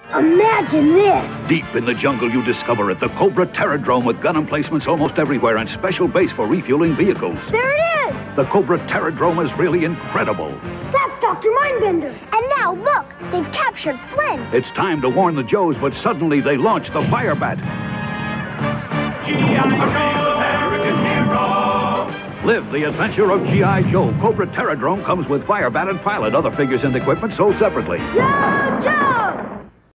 Imagine this. Deep in the jungle, you discover it. The Cobra Drome with gun emplacements almost everywhere and special base for refueling vehicles. There it is. The Cobra Drome is really incredible. That's Dr. Mindbender. And now look, they've captured Flynn. It's time to warn the Joes, but suddenly they launch the Firebat. American hero. Live the adventure of G.I. Joe. Cobra Drome comes with Firebat and pilot. Other figures and equipment sold separately. Joe!